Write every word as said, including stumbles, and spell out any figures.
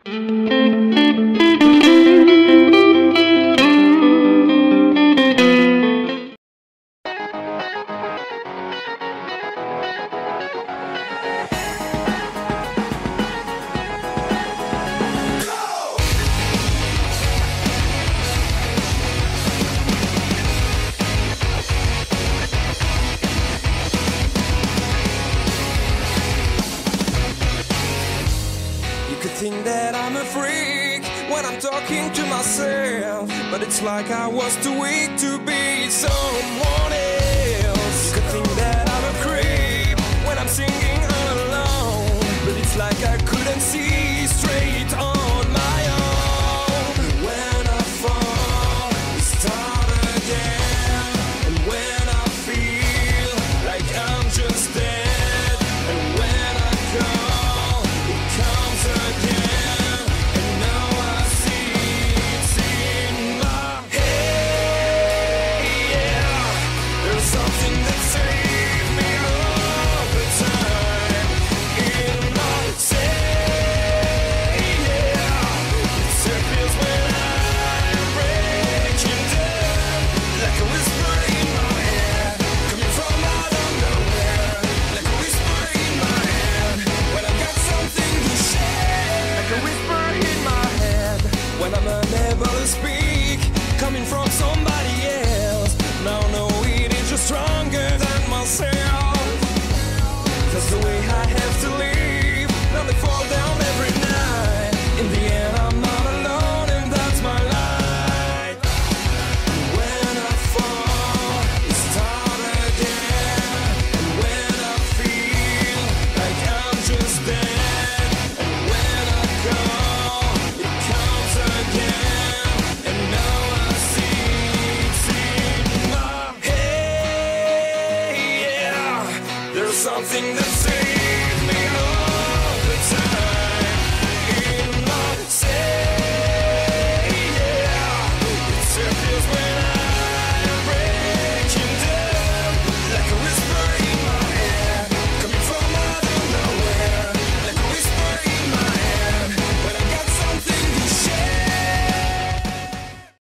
Think that I'm a freak when I'm talking to myself, but it's like I was too weak to be someone else. You could think that I'm a creep when I'm singing all alone, but it's like I couldn't see straight on my own. When I fall, we start again, and when I feel like I'm just dead, and when I call, it comes again. When I'm unable to speak, coming from somebody else, now I know it is just stronger than myself. That's the way I have to live, now they fall down every night. In the end I'm not alone and that's my life. When I fall, we start again, and when I feel like I'm just dead, and when I call, it comes again, and now I see it's in my head. Yeah, there's something that says